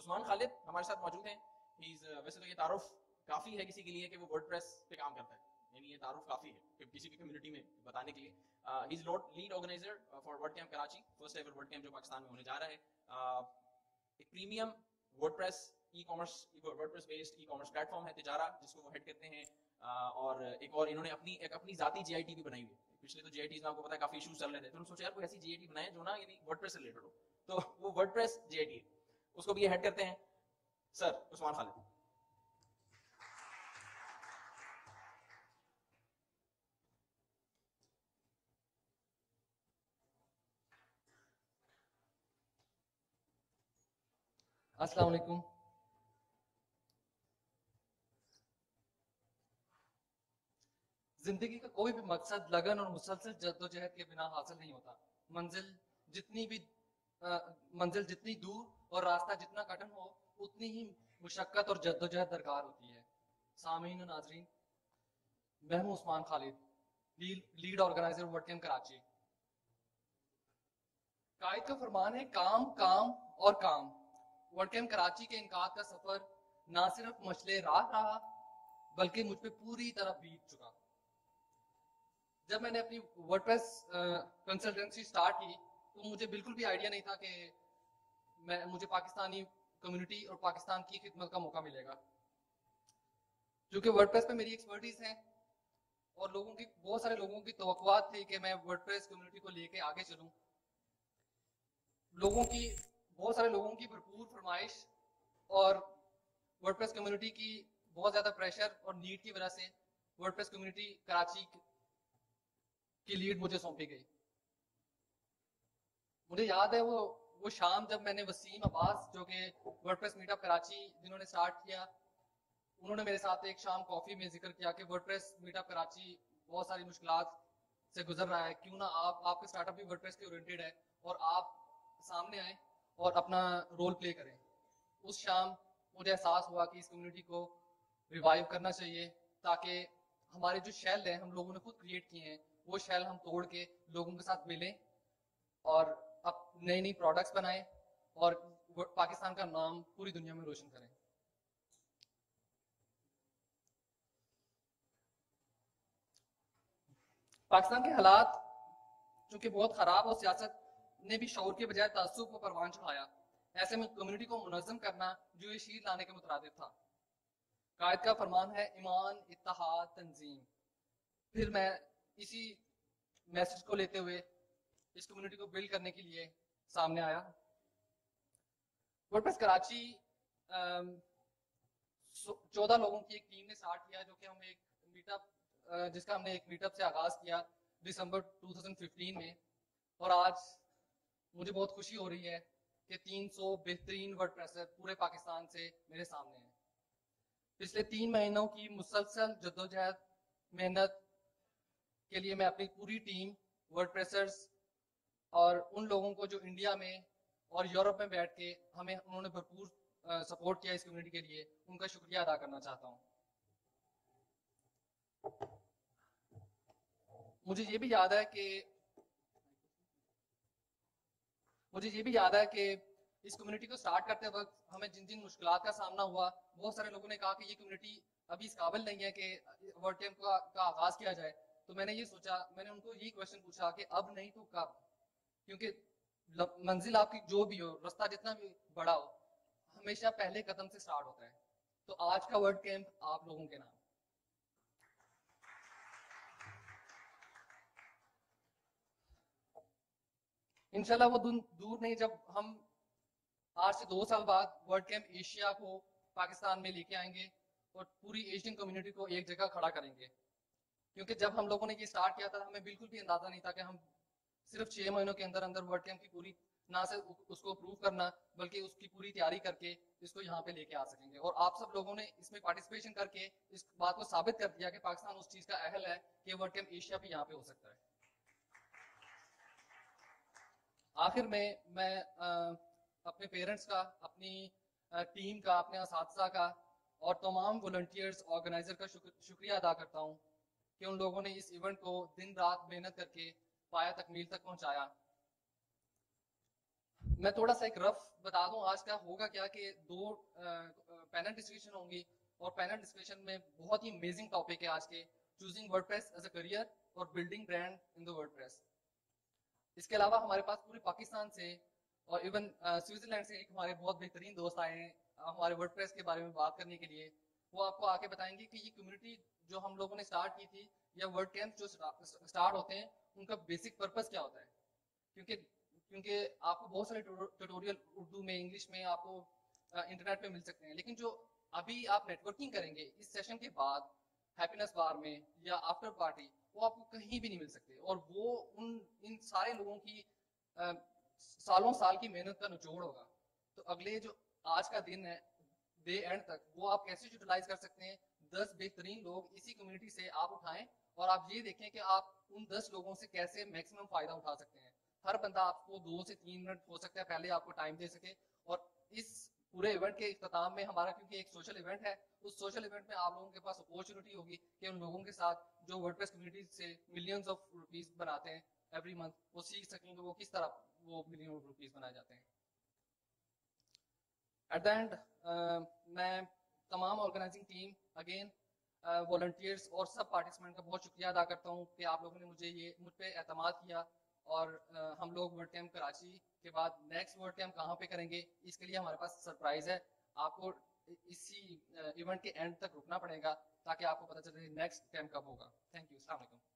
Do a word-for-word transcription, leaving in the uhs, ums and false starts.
उस्मान खालिद हमारे साथ मौजूद हैं। He's, uh, वैसे तो ये तारुफ काफी है किसी के लिए कि वो वर्डप्रेस पे काम करता है, यानी ये तारुफ काफी है कि किसी भी कम्युनिटी में बताने के लिए। He is lead organizer for word camp Karachi, first ever word camp जो पाकिस्तान में होने जा रहा है। uh, एक premium WordPress e commerce WordPress based e commerce platform है तिजारा, जिसको वो हेड करते हैं। uh, और एक और इन्होंने अपनी एक अपनी जाती जीआईटी भी बनाई हुई है। पिछले तो जीआईटीज में आपको पता है काफी इश्यूज चल रहे थे, तो उन्होंने सोचा यार कोई ऐसी जीआईटी बनाए जो ना यानी वर्डप्रेस से रिलेटेड हो, तो वो वर्डप्रेस जीआईटी है, उसको भी ये हेड करते हैं सर उस्मान खालिद। अस्सलाम वालेकुम। जिंदगी का कोई भी मकसद लगन और मुसलसल जद्दोजहद के बिना हासिल नहीं होता। मंजिल जितनी भी आ, मंजिल जितनी दूर और रास्ता जितना कठिन हो, उतनी ही मुशक्कत और जद्दोजहद दरकार होती है। सामीन और नाजरीन, मैं हूं Usman Khalid, lead organizer word camp Karachi. कायद का फरमान है काम काम और काम। वर्ड कैंप कराची के इनकाद का सफर ना सिर्फ मशले राह रहा, बल्कि मुझ पे पूरी तरह बीत चुका। जब मैंने अपनी वर्डप्रेस कंसल्टेंसी स्टार्ट की, तो मुझे बिल्कुल भी आइडिया नहीं था कि मैं मुझे पाकिस्तानी कम्युनिटी और पाकिस्तान की खिदमत का मौका मिलेगा। क्योंकि वर्डप्रेस पे मेरी एक्सपर्टीज है और लोगों की बहुत सारे लोगों की तवक्कुआत थी कि मैं वर्डप्रेस कम्युनिटी को लेके आगे चलूं। लोगों की बहुत सारे लोगों की भरपूर फरमाइश और वर्डप्रेस कम्युनिटी की बहुत ज्यादा प्रेशर और नीड की वजह से वर्डप्रेस कम्युनिटी कराची की लीड मुझे सौंपी गई। मुझे याद है वो वो शाम जब मैंने वसीम अब्बास जो कि वर्डप्रेस मीटअप कराची जिन्होंने स्टार्ट किया, उन्होंने मेरे साथ एक शाम कॉफी में जिक्र किया कि वर्डप्रेस मीटअप कराची बहुत सारी मुश्किलात से गुजर रहा है, क्यों ना आप आपका स्टार्टअप भी वर्डप्रेस के ओरिएंटेड है और आप सामने आए और अपना रोल प्ले करें। उस शाम मुझे एहसास हुआ कि इस कम्युनिटी को रिवाइव करना चाहिए, ताकि हमारे जो शेल है हम लोगों ने खुद क्रिएट किए हैं, वो शेल हम तोड़ के लोगों के साथ मिलें और अब नई नई प्रोडक्ट्स बनाएं और पाकिस्तान का नाम पूरी दुनिया में रोशन करें। पाकिस्तान के हालात चूंकि बहुत खराब और सियासत ने भी शौर के बजाय तासुब को परवान चढ़ाया, ऐसे में कम्युनिटी को मुनज़्ज़म करना जो ये शीर लाने के मुतरादिफ था। कायद का फरमान है ईमान इत्तेहाद तंजीम। फिर मैं इसी मैसेज को लेते हुए इस कम्युनिटी को बिल्ड करने के लिए सामने आया। वर्डप्रेस कराची चौदह लोगों की एक टीम ने स्टार्ट किया, जो कि हम एक मीटअप जिसका हमने एक मीटअप से आगाज किया दिसंबर दो हज़ार पंद्रह में, और आज मुझे बहुत खुशी हो रही है कि तीन सौ बेहतरीन वर्डप्रेसर पूरे पाकिस्तान से मेरे सामने हैं। पिछले तीन महीनों की मुसलसल जद्दोजहद मेहनत के लिए मैं अपनी पूरी टीम वर्डप्रेसर्स और उन लोगों को जो इंडिया में और यूरोप में बैठ के हमें उन्होंने भरपूर सपोर्ट किया इस कम्युनिटी के लिए, उनका शुक्रिया अदा करना चाहता हूँ। मुझे ये भी याद है कि मुझे ये भी याद है कि इस कम्युनिटी को स्टार्ट करते वक्त हमें जिन जिन मुश्किलात का सामना हुआ, बहुत सारे लोगों ने कहा कि ये कम्युनिटी अभी इस काबिल नहीं है कि वर्ड कैंप का, का आगाज किया जाए। तो मैंने ये सोचा, मैंने उनको ये क्वेश्चन पूछा कि अब नहीं तो कब, क्योंकि मंजिल आपकी जो भी हो, रास्ता जितना भी बड़ा हो, हमेशा पहले कदम से स्टार्ट होता है। तो आज का वर्ड कैंप आप लोगों के नाम। इंशाल्लाह वो दूर नहीं जब हम आज से दो साल बाद वर्ड कैंप एशिया को पाकिस्तान में लेके आएंगे और पूरी एशियन कम्युनिटी को एक जगह खड़ा करेंगे। क्योंकि जब हम लोगों ने ये स्टार्ट किया था, हमें बिल्कुल भी अंदाजा नहीं था कि हम सिर्फ छह महीनों के अंदर अंदर वर्ड कैंप की पूरी ना सिर्फ उसको अप्रूव करना, बल्कि उसकी पूरी तैयारी करके इसको यहाँ पे लेके आ सकेंगे। और आप सब लोगों ने इसमें पार्टिसिपेशन करके इस बात को साबित कर दिया कि पाकिस्तान उस चीज का अहल है कि वर्ड कैंप एशिया भी यहाँ पे हो सकता है। आखिर में मैं आ, अपने पेरेंट्स का, अपनी टीम का, अपने असातिज़ा का और तमाम वॉलंटियर्स ऑर्गेनाइजर का शुक्र, शुक्रिया अदा करता हूँ कि उन लोगों ने इस इवेंट को दिन रात मेहनत करके पाया तकमील तक पहुंचाया। मैं थोड़ा सा एक रफ बता दूं आज का होगा क्या कि दो पैनल डिस्कशन होंगी और पैनल डिस्कशन में बहुत ही अमेजिंग टॉपिक है आज के, choosing WordPress as a career और building brand in the WordPress. इसके अलावा हमारे पास पूरे पाकिस्तान से और इवन स्विट्जरलैंड से एक हमारे बहुत बेहतरीन दोस्त आए हैं हमारे वर्डप्रेस के बारे में बात करने के लिए। वो आपको आके बताएंगे कि ये कम्युनिटी जो हम लोगों ने स्टार्ट की थी या वर्ड कैंप जो स्टार्ट होते हैं उनका बेसिक पर्पस क्या होता है, क्योंकि क्योंकि आपको बहुत सारे ट्यूटोरियल उर्दू में इंग्लिश में आपको इंटरनेट पे मिल सकते हैं, लेकिन जो अभी आप नेटवर्किंग करेंगे इस सेशन के बाद हैप्पीनेस बार में या आफ्टर पार्टी, वो आपको कहीं भी नहीं मिल सकते। और वो उन इन सारे लोगों की आ, सालों साल की मेहनत का निचोड़ होगा। तो अगले जो आज का दिन है डे एंड तक वो आप कैसे यूटिलाइज कर सकते हैं, दस बेहतरीन लोग इसी कम्युनिटी से आप उठाएं और आप ये देखें कि आप उन दस लोगों से कैसे मैक्सिमम फायदा उठा सकते हैं। हर बंदा आपको दो से तीन मिनट हो सकता है पहले आपको टाइम दे सके, और इस पूरे इवेंट के इख्तिताम में हमारा क्योंकि एक सोशल इवेंट है, उस सोशल इवेंट में आप लोगों के पास अपॉर्चुनिटी होगी कि उन लोगों के साथ जो वर्डप्रेस कम्युनिटी से मिलियंस ऑफ रुपीस बनाते हैं एवरी मंथ, वो सीख सकेंगे वो किस तरह वो मिलियन ऑफ रुपीस बनाए जाते हैं। एट द एंड मैं तमाम ऑर्गेनाइजिंग टीम अगेन वॉलंटियर्स और सब पार्टिसिपेंट का बहुत शुक्रिया अदा करता हूँ कि आप लोगों ने मुझे ये मुझ पर एतमाद किया। और uh, हम लोग वर्ड कैंप कराची के बाद नेक्स्ट वर्ड कैंप कहाँ पे करेंगे इसके लिए हमारे पास सरप्राइज है। आपको इसी इवेंट uh, के एंड तक रुकना पड़ेगा ताकि आपको पता चले नेक्स्ट कैंप कब होगा। थैंक यू, अस्सलाम वालेकुम।